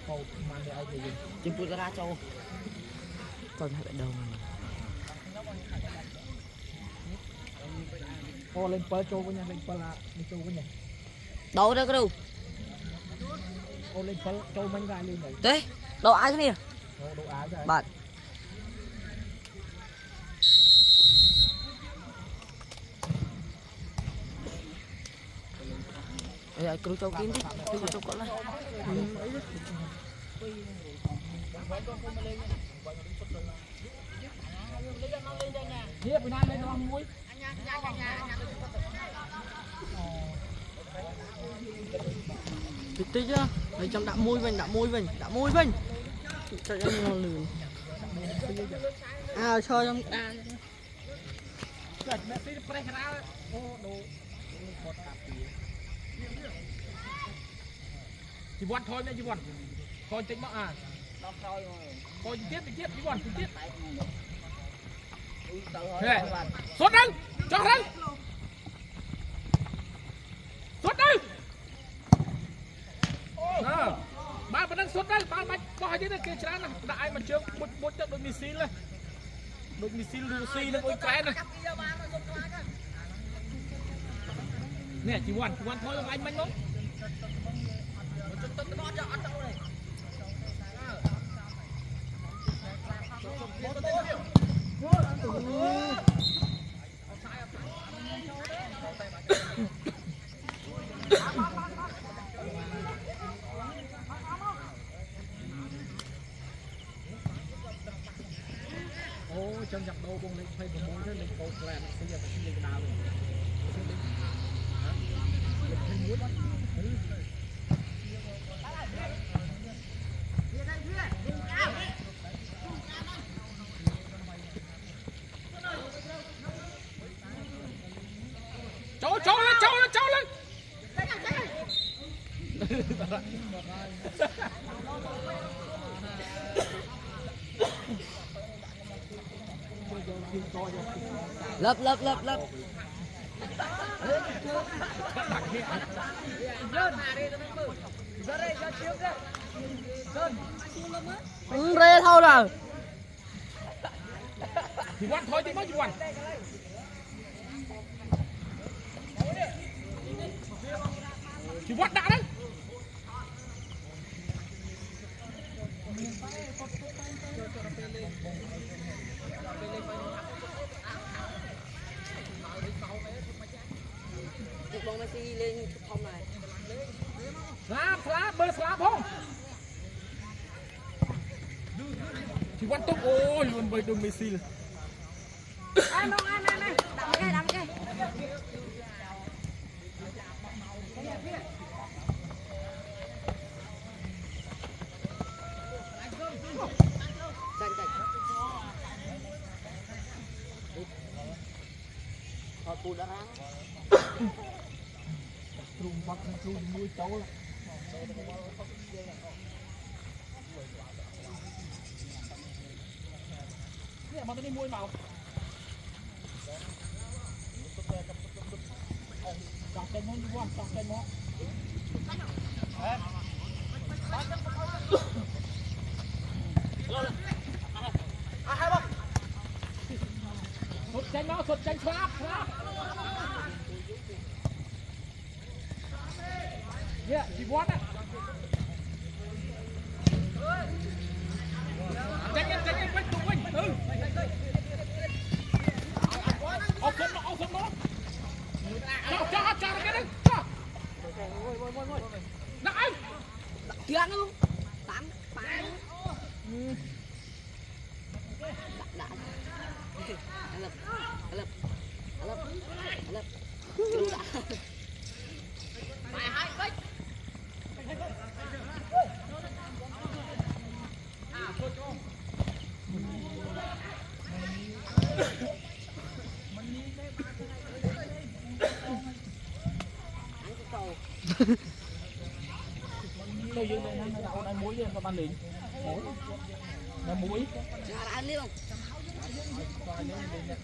chim bút ra châu còn hai bạn đầu mà ô lên pơ châu với nhà lên pơ là lên châu với nhà đâu đâu có đâu ô lên pơ châu mình ra lên này đấy đâu ai cái này đồ ái rồi bạn ơi cứ châu kim đi cứ châu con này Dia pernah main orang muối. Tí chứ, lấy trong đạm môi vinh, cho em ngon lười. À cho trong ta. Chỉ buồn thôi nè, chỉ buồn. Thôi tính mà à. Thôi tiếp, chỉ buồn, tiếp. Xuất đi, cho đi. Xuất đi. Ba vẫn đang xuất đây, ba bạch coi thế này kia chán này, đại mà chưa một trận đội missile này, đội missile Lucy nó cái này. Nè chỉ buồn thôi anh mạnh lắm. Trong dọc đâu cũng lên phây một mối lên cầu là bây giờ phải lên cái đào rồi lên phây muối đó cháu lên lấp rê thôi nào chỉ quan thôi chỉ mới chỉ quan chỉ quan đã đấy bóng Messi lên phòng này slap bơi slap không chỉ quan túc ôi luôn bơi đường Messi này ăn đậm cái thôi cù đã ráng trùng bắt trùng nuôi cháu là nè mà đi mua màu chọn tên món đi quan chọn tên món sụt tranh slap yeah chỉ quan á tranh quanh tụ quanh ao sân nó cho cái đấy cho nãy tiền luôn tám lập bài hai bích tôi dương đây nó đạo muối lên các bạn lính nó muối ăn đi không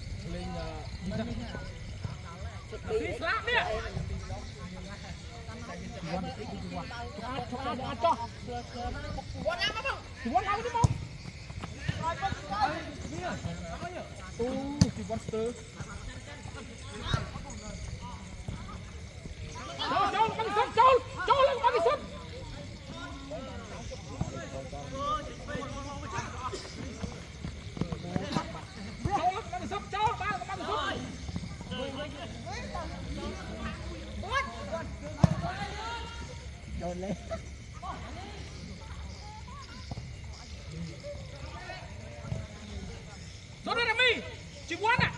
lên slap đi Số đây là mi chị quán à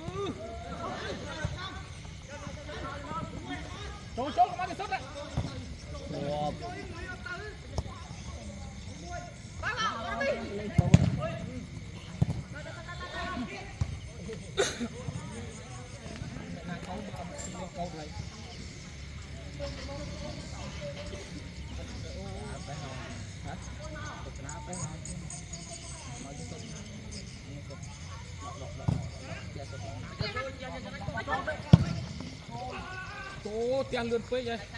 chỗ chỗ có cái sốt đấy Ô, tiền lươn phê vậy.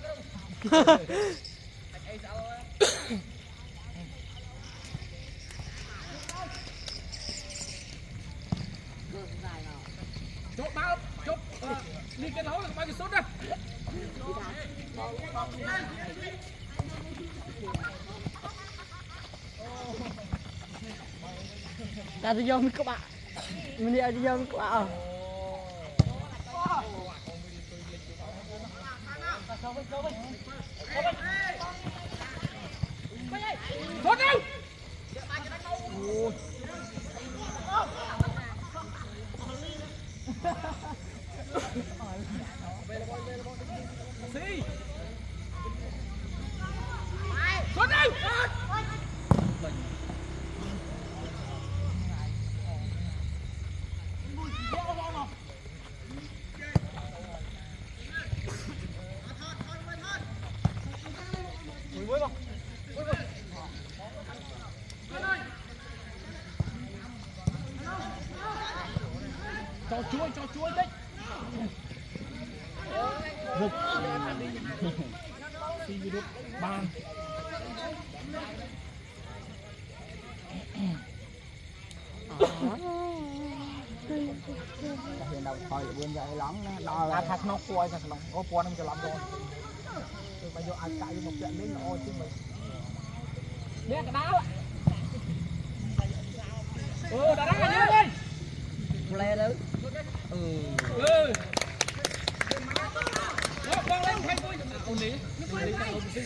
Chốt bao, chốt đi cái nấu là bao nhiêu sốt đây. Ra đi vô các bạn. Mình đi vô các bạn. Sốt đâu? Xí. Sốt đâu? Cho chuối đấy. Rực. Xí rực bàn. Hiện đầu thôi là vươn dậy lắm đó là thằng nó quay thằng nó có quan không cho lắm rồi bây giờ ăn cãi một chuyện đến nó chứ mình Nè cái đá. Đá đá nhớ đi. Lê đấy. Băng lên thay tôi. Ôn lý. Ôn lý ôn lý.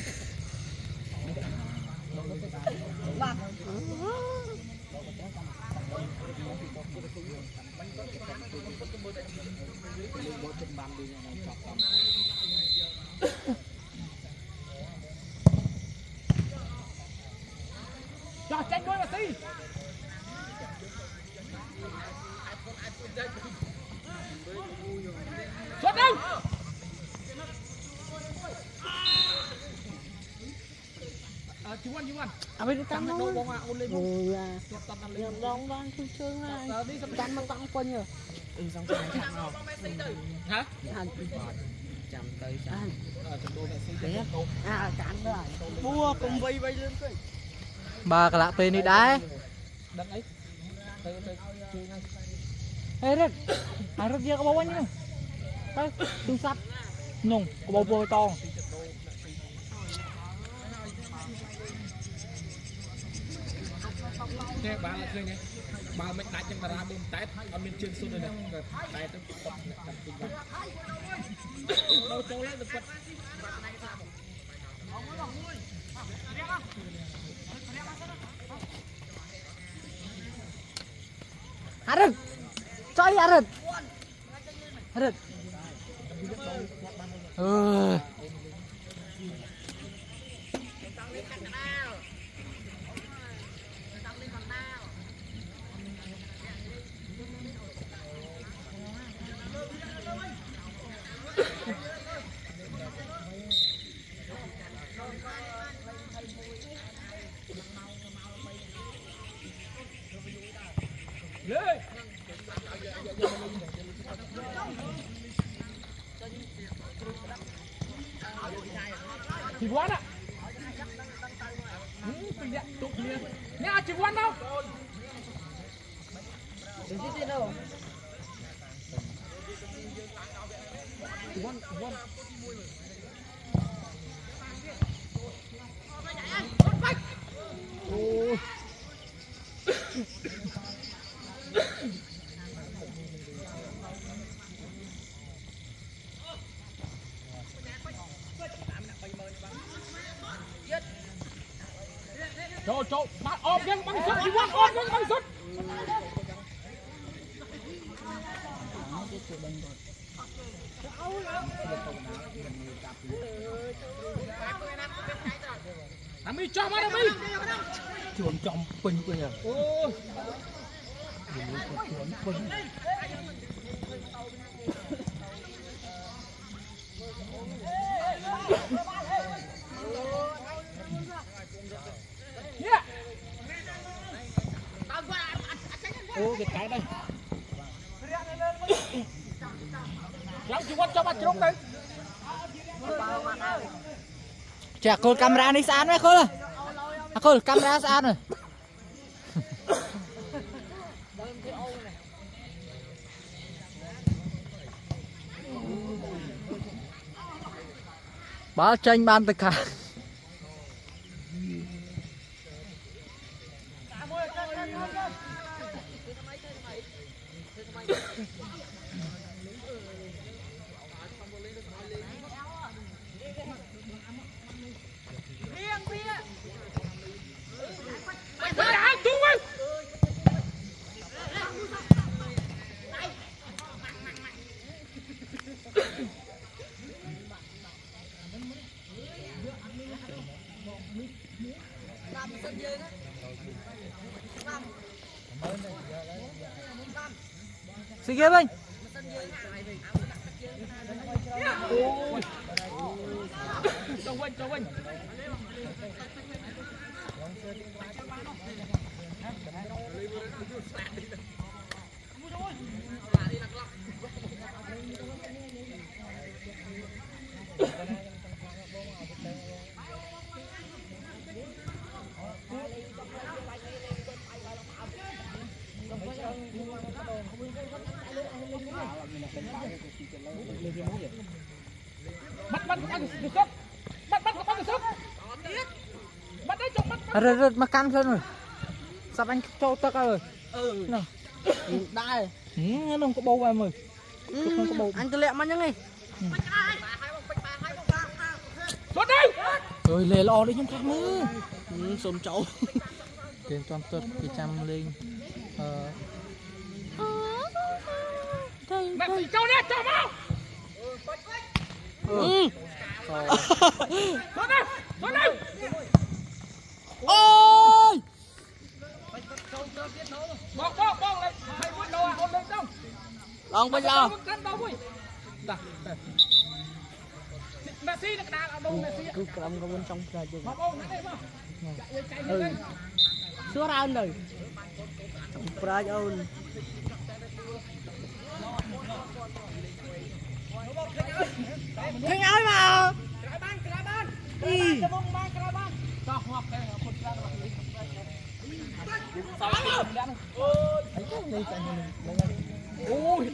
Cho tranh đuôi mà xí. Xuất đâu? Chú ăn. À bây giờ tăng đâu bóng à, ôn lên bóng. Nhầm đông đang không chơi này. Đi sắp Tăng nó tăng quên rồi. Xong rồi thằng nào. Hả? Ăn. Chăm tới chăm. Cắn rồi. mua cùng vây lên coi Bà cả lạ tên đi đá. Đăng ấy. Ê Rít. Rít dia có bau anh không? Đây, tung sắt. Nung, có bau bôi to. Nè bà là chơi nè. Bà mình đánh chân bà ra bơm tét ở bên trên xuống rồi nè. Tét tới cột nè, cầm tinh vào. Đâu trâu lấy được cột. Arif. Coy Arif. Arif. chỉ quán ạ tụ kia nha chỉ quán đâu đừng chết đi đâu quán ôi Trời bạn ôm cái băng sút chỉ quán ôm cái băng sút Ami cho mà Ami chuồn trong pin bây giờ ôi ô cái đây làm chỉ quan cho bạn trống đấy chả cô camera đi xa đấy cô ơi cô camera xa rồi báo tranh ban tất cả xin ghế anh cho quên rồi mà căn rồi sắp anh cho tao rồi nào đây nó có bầu vào mày anh tự lẹm mà nhá nghe xuống đây rồi lề lo đi trong các mưa sồn chậu tiền toàn tuật thì trăm linh mẹ phải cho nè cho mau xuống đây ôi bong lại thầy muốn đâu à ôm lên không ông bây giờ Messi nó đang ở đâu Messi cứ cầm cái bên trong ra chứ mà bong này mà xưa ra anh rồi ra ôn Thằng ơi mà ôi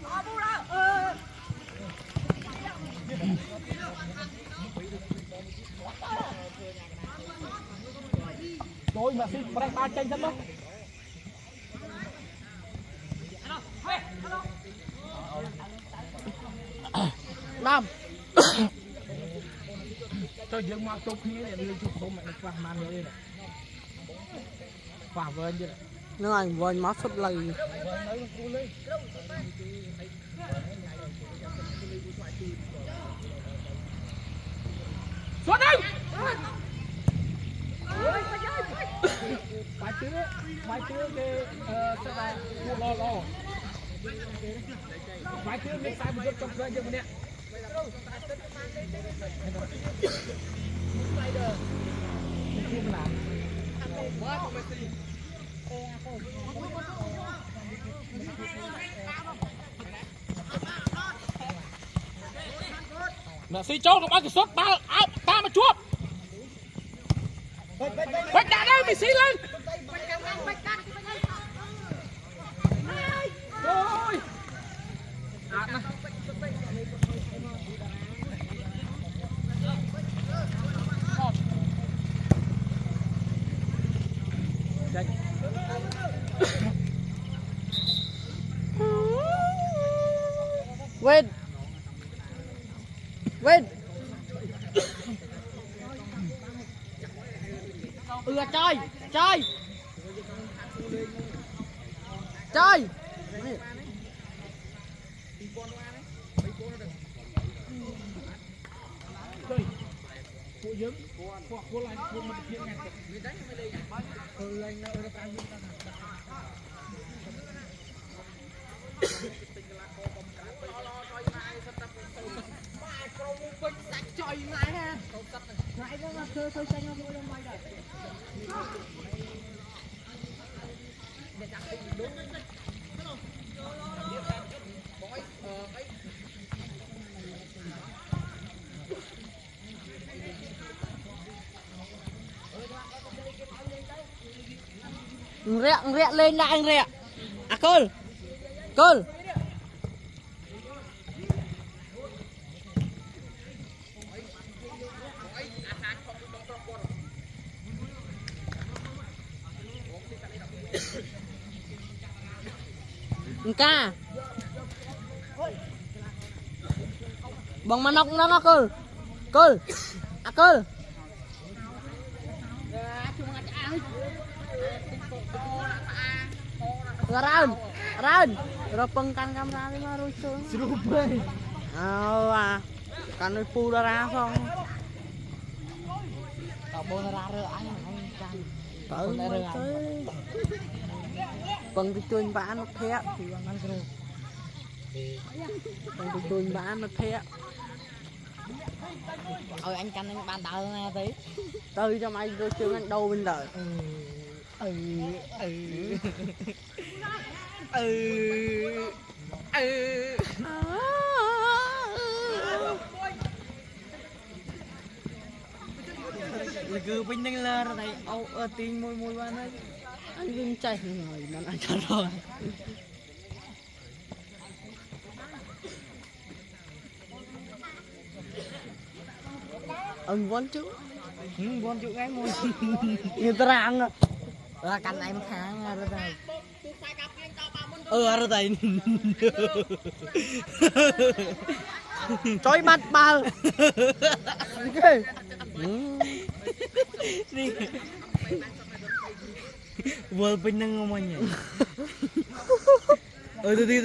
rồi mà xin vào đây ba tranh rất đó Nam cho dương mau chụp như này lên chụp không mày qua man như này quả vơi như này nó anh vơi má sốt lầy xuống đây phải chứa cái sao là lo phải chứa cái sai một chút trong cơ như này Messi chốt được bao cái sút ba mà chuột bạch đã đâu mày xí lên rồi ạt nè Win Win chơi chơi chơi rẹ lên lại rẹ à cơn cơn ca bóng mà nóc nó cơn cơn à cơn Ran, rapeng kan kamera lima rusung. Serupa. Ah, kan pu darah song. Tak boleh rare anh kan. Tak boleh rare. Bang tujuan bạn nó thẹn thì bang ăn rồi. Bang tujuan bạn nó thẹn. Ôi anh canh anh bàn tờ nè tí. Từ cho mày rồi chương anh đâu bên đời. Cứ bình tĩnh là này ao ở tin môi môi bạn ấy anh đừng chạy rồi nó ăn chán rồi ông vốn chú cái môi người ta ăn rồi là canh em kháng ra đây ra đây chói mắt ba đi vừa bên năng ngomong nhỉ đi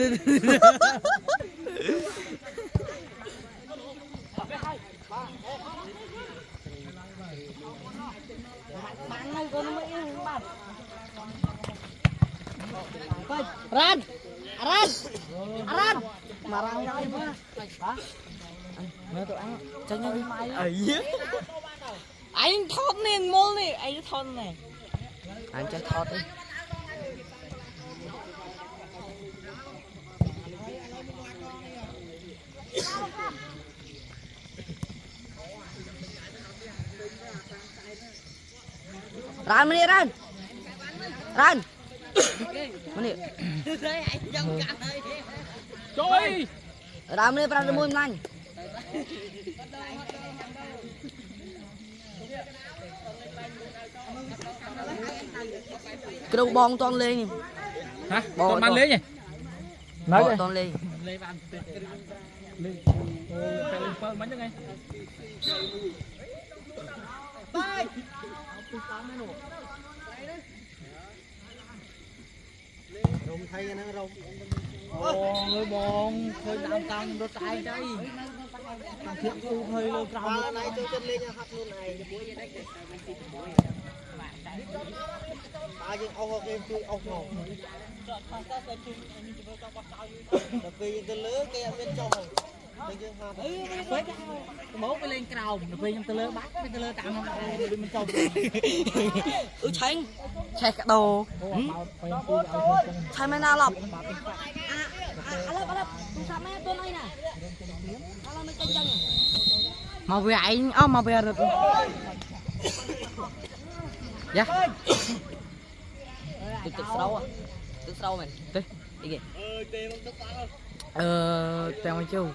Ran marang kali mah hả mẹ tụi ăn cho nhau đi mai anh thọt nè mol nè anh thọt nè anh chơi thọt đi Ran meni Ran meni trời Ram ni pernah nemu nang. Kêu bong toàn lên. Hả? Toàn mang lên nhỉ? Nói toàn lên. Lên bàn lên. Phải lên phơi mấy ngày. Bye. Rồng thay nó rồng. Ồ, người bồn, khơi đám tăng đôi tay đây. Thằng thiện su hơi lâu trâu. Ba này tôi chân lên hạt luôn này. Ba nhưng ông học em chui ông ngồi. Đặc biệt cái lứa cái em bên trong. Bố phải lên cầu, đặc biệt trong tơ lơ bắt, cái tơ lơ tạm không đi bên trong. Tránh, chạy cả đồ. Chạy mấy nào lọc. Mau về anh, mau về rồi. dạ tức sâu à tức sâu mình đi đi kìa tèo mày chưa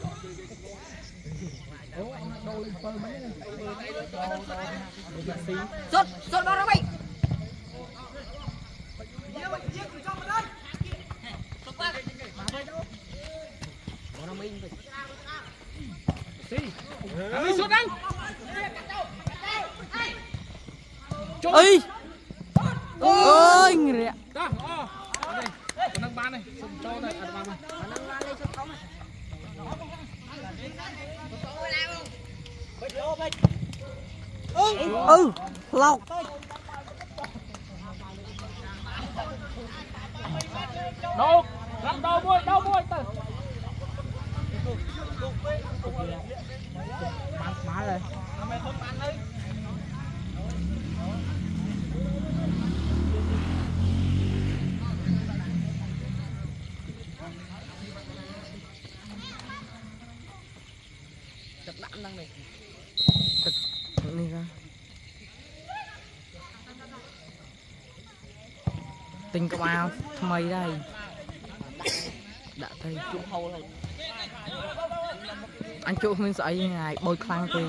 sốt sốt đó mày đi xuống đây ơi ơi người đó đây nâng ban này cho đây ăn ban này lọc đâu làm đâu môi từ má rồi chặt đạn đang này ra tình công ao mày đây đã thấy chụp hầu rồi anh chụp mình sợi ngày bôi khăn thì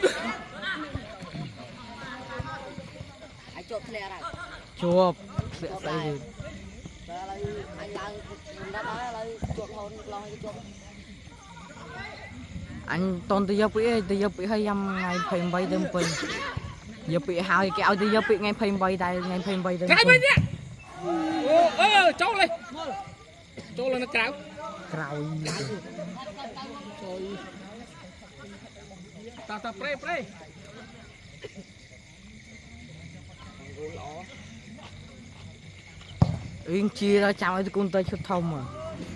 anh chụp lẹ rồi chụp sẽ gì anh đang nói chụp hầu lo chụp anh tôn từ giờ bị hơi ngày phim bay đêm phim giờ bị hao cái áo từ giờ bị ngày phim bay đây ngày phim bay đêm cái bên nhá cho lên nó cáo ta pre yên chia ra chào ai con tay chút thông mà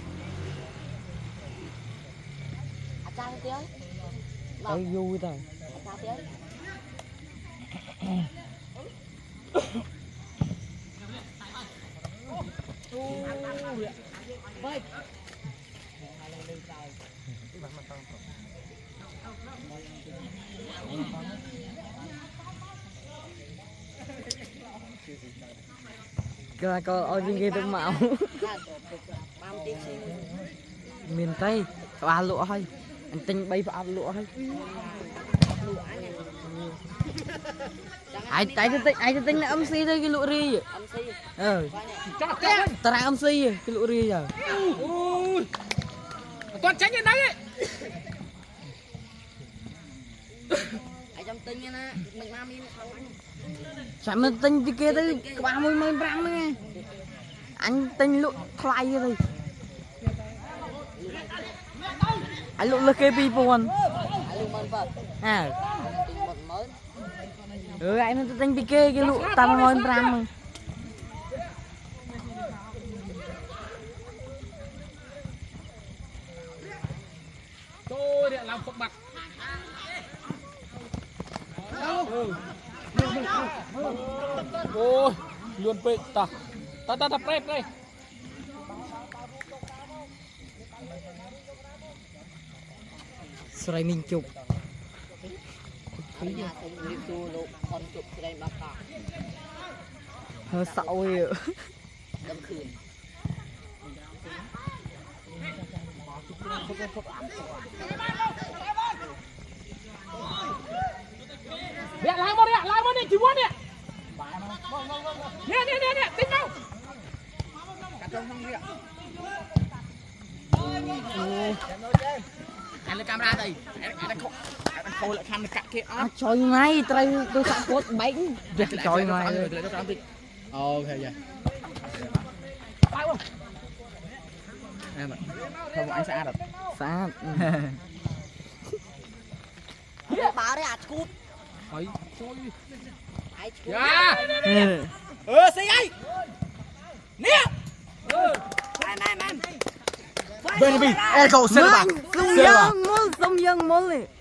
thấy vui thôi cái coi ôi gì tôi mạo miền Tây ba lụa thôi anh tinh bay ba lụa thôi ai tính là âm si thôi cái lụa ri vậy ta đang âm si cái lụa ri giờ toàn tránh như đấy anh trong tinh nha mình mam đi chả mình tinh thì kia tới 30 mấy gram nữa nghe anh tinh lụa thay rồi anh lụa là cái pi buồn à anh nó tinh pi kia cái lụa 80 gram tôi điện làm phục mặt ôi luôn pe ta pre đây sợi mình chụp hơi sợ rồi Nè lại một đi chỉ muốn nè tính đâu anh lấy camera đây anh khôi lại khăn cắt kia trời ngay tôi sắp cốt bánh trời ngay ok vậy em không anh xa rồi xa báo đấy cút ấy trôi xí ấy nè Baby, echo silver. Sông dân môn này.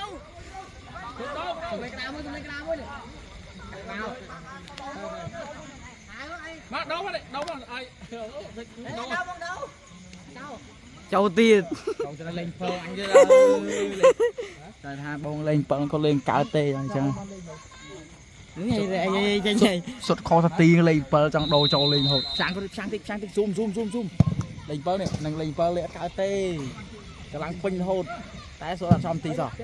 Mà đâu mà ai đâu Châu tiền. Cậu cho nó lên phơ anh chứ. Trời hai bông lên phơ con lên cả tê rồi chứ. Nhảy sụt kho thật ti lên bờ trong đầu trâu lên hột sang tích zoom lên bờ này nâng lên bờ lệ cá tê cái lăng pin hột tại số là xong tí rồi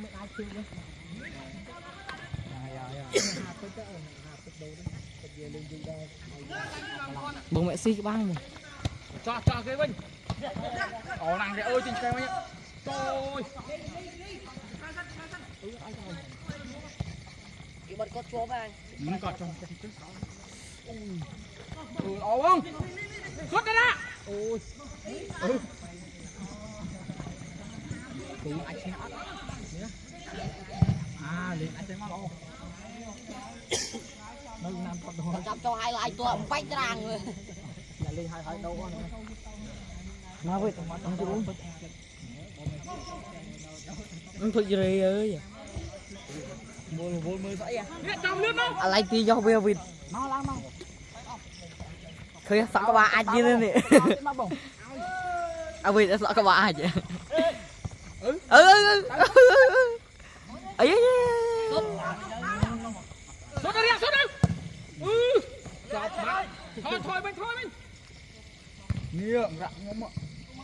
bố mẹ xí cái băng này cho cái bên ồ nàng để ơi trên cây nhá tôi cái bật cốt chúa về muốn cọt trong ồ không xuất đây nè ôi anh xem liền anh xem nó chăm cho hai lại tôi bách ràng rồi lên hai đâu nó vậy anh thôi gì ơi vô mới dậy à trong nước đâu lại tí cho bây giờ mau lắm mau khơi sợ các bạn ai lên nè à vì đã sợ các bạn ai vậy ấy xuất đây thôi bên nghiêng rạng ngắm ạ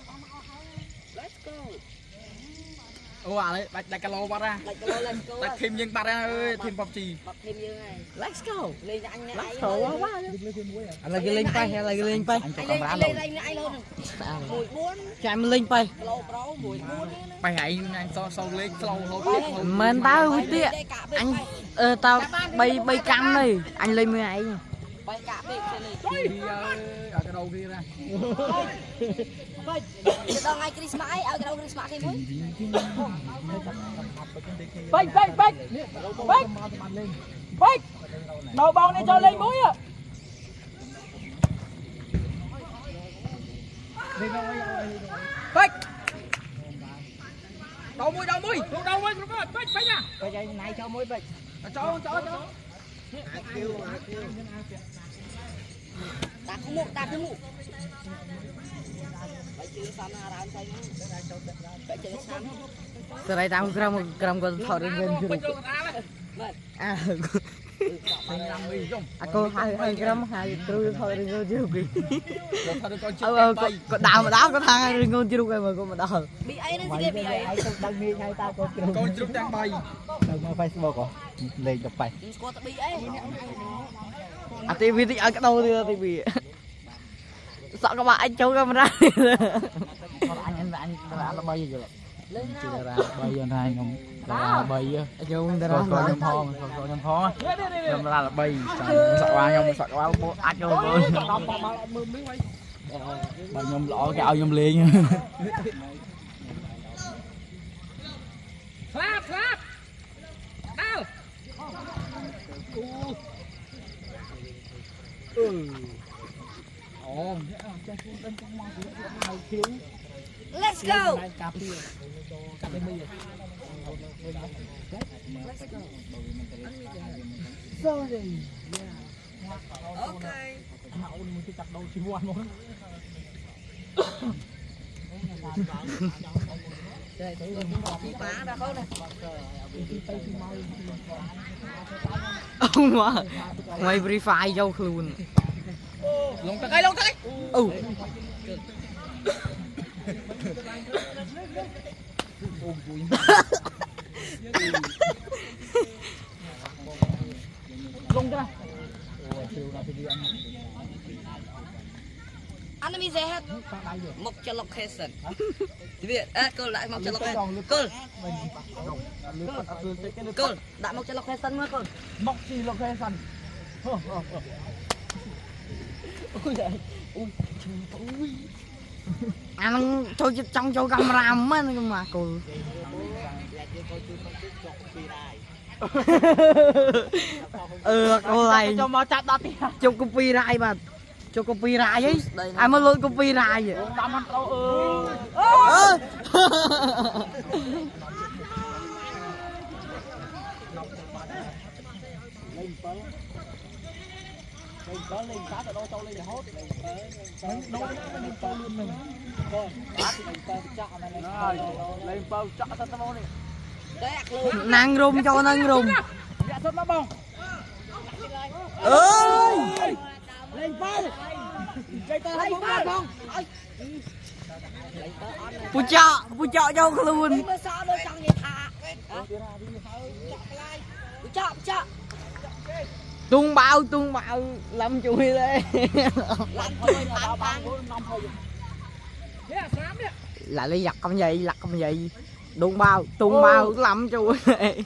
ô à đấy đặt cái lô bắt ra đặt thêm nhưng bắt ra ơi thêm bọc chì let's go lên anh này let's go quá anh là cái lên bay hay là cái lên bay anh cho camera lên anh luôn mùi buồn chạy mình lên bay bay hãy anh sau lên sau mình tao tiệt anh tao bay cam này anh lên mới ấy bay cả đi ở cái đầu kia ra đâu ngay Christmas ấy ở cái đâu Christmas thì mới bách đầu bóng này cho lên mũi à bách đầu mũi bách nha bây này cho mũi bách cho đặt không mụ từ đây tao gram còn thọ đến gần chưa được à cô hai gram hai trừ thọ đến gần chưa được có đào mà đào có thang đến gần chưa được mà cô mà đào bị ấy nó gì bị ấy đang đi ngay ta có con chúc đang bay đừng Facebook lên chụp bài bị ấy à TV thì ở cái đâu thì TV sợ các bạn anh cháu camera anh là bay giờ chỉ là bay giờ này không là bay á chung coi nhom phó nhom là bay sợ qua nhom sợ qua bố ăn cho bà nhom lọ cái ao nhom liền clap đâu let's go okay ông mà mày free fire vô luôn lông tay lông ra anh mi dễ hết một cho location Việt cô lại một cho location cô đại một cho location mới cô mọc gì location anh cho trong chỗ camera mà cô cô này cho mà chặt đắt cho copyright mà cho copyright ấy ai mới luôn copyright vậy lên cá ở đâu cho lên để hốt năng rung cho năng rung bù chọ cho luôn tung bao làm chui đây lại lấy giặt không vậy tung bao làm chui đây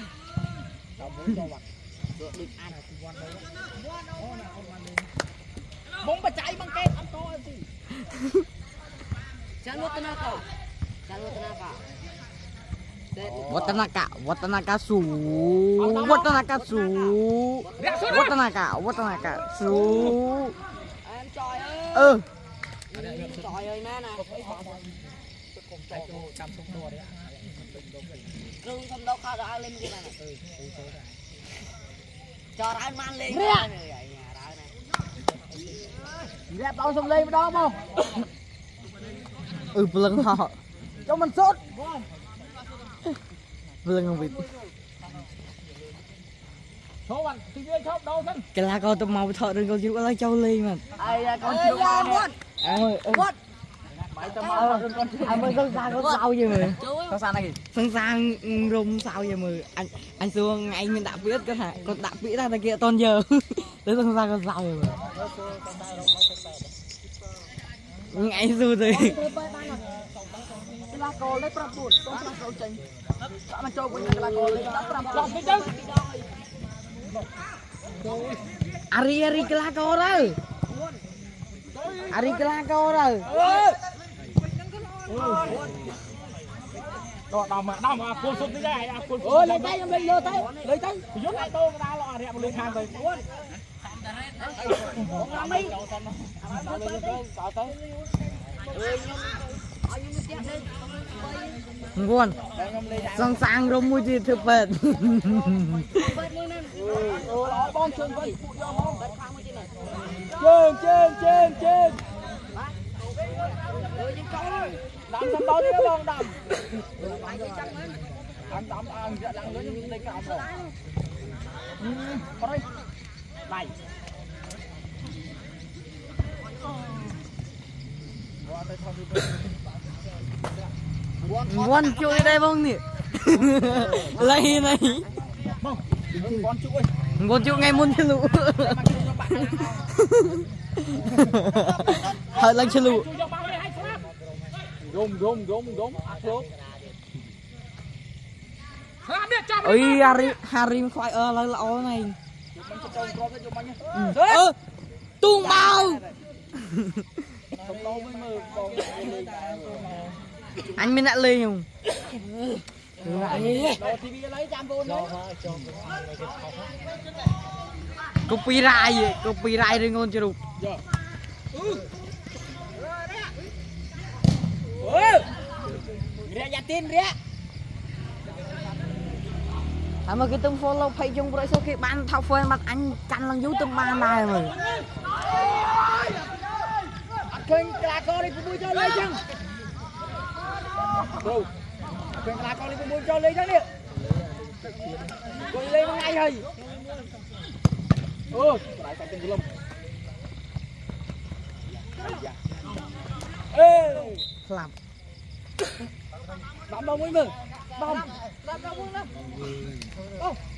bóng mà chạy bằng kẹt ăn to gì Watanaka su Trời ơi má nè. Rừng không đâu khao đã lên cái này nè. Cho ra man lên. Dẹp đâu xong lên đó không? Lưng họ Cho mình sốt. lưng không bị số bạn thì ghê chóp đâu thân cái lá con tụi màu thợ đừng con chịu lấy châu ly mà Ai da con chưa qua nè. anh mới sân sang có sao vậy mà Sao sao này? sân sang rung sao vậy mà anh xưa ngày mình đã biết cái hả con đã biết ra kia toàn giờ tới sân sang có sao vậy mà ngày xưa thì Cái lá cồ lấy prap bụt, con lá cồ chỉnh. Sao mà cho quên cái lá cồ lấy prap bụt. lòng cái chân Ari cái lá cồ rồi Ari cái lá cồ rồi đó mà cuốn sụp đi đây cuốn sụp Lấy tay em lên lấy tay. dốt lại tô ra lọ đẹp lên hàng rồi Nguồn sẵn sàng rồi mua gì thực vật Bom chân vậy. Trên. Đâm xong đó chứ bom đâm. Anh đâm ăn lăn lên đây cái rồi. Có đây. Này. Nguồn chui đây bông nè lấy này con chú ơi nguồn chui ngay muốn chơi lũ hơi lên chơi lũ gồm ôi Harry khoai lấy lỗ này tung bao anh mới đã lên không copyright rồi ngon chưa đủ mà cái tung follow page chung rồi sau khi ban thao phơi mặt anh canh lần YouTube ban này rồi Kênh là con đi cũng mua cho lấy chăng? Đâu? Kênh là con đi cũng mua cho lấy chăng đi. Coi lấy ngay rồi. lại phải từng lông làm Đâm đâu mới mừng. Đâm đâu mới lắm.